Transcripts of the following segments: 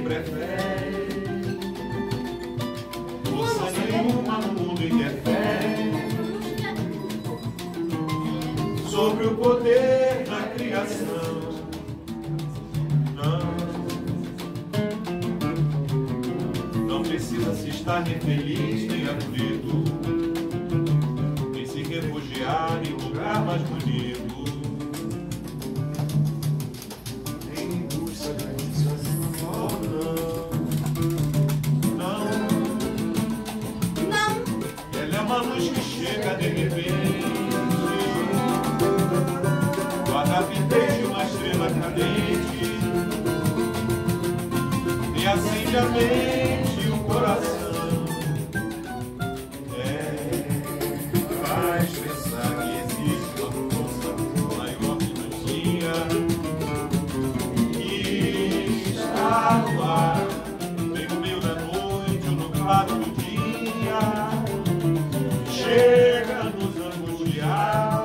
prefere. Força nenhuma no mundo interfere sobre o poder da criação. Não precisa se estar nem feliz nem aflito, nem se refugiar em lugar mais bonito. Em busca da iniciação. Não. Ela é uma luz que chega de repente, do agapitez de uma estrela cadente, e acende a mente e o coração. Faz pensar que existe uma força maior que nos guia, que está no ar, bem no meio da noite ou no claro do dia, chega a nos angustiar.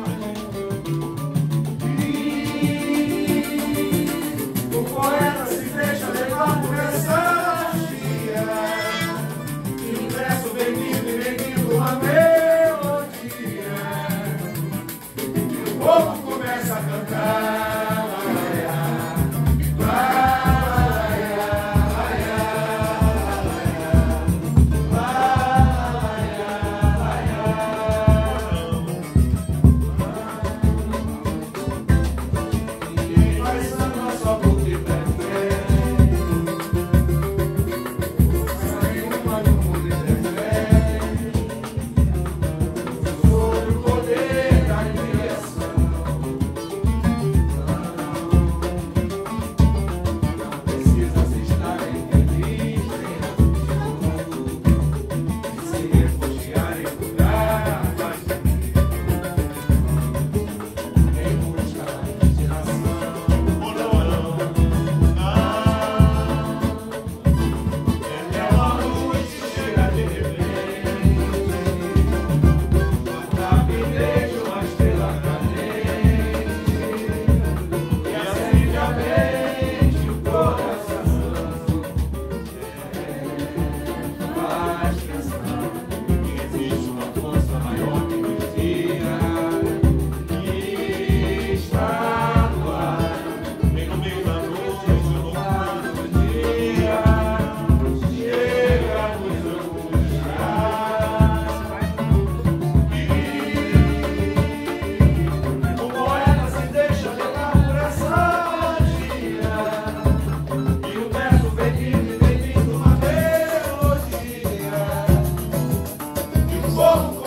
O poeta se deixa levar por essa magia, e um verso bem-vindo e bem-vindo uma melodia, e o povo começa a cantar. Oh!